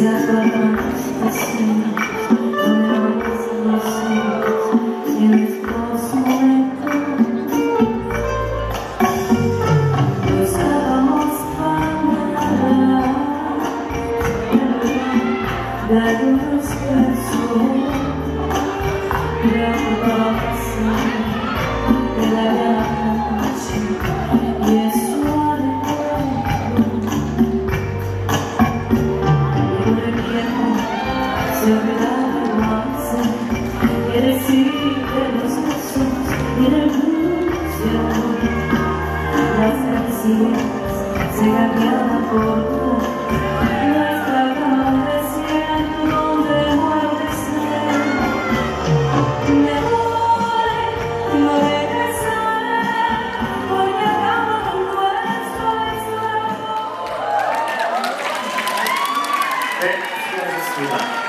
Se cambiaba por nuestra cama desierto donde muere ser. Me voy, no regresaré, porque acaba con nuestra historia. 네, 수고하셨습니다.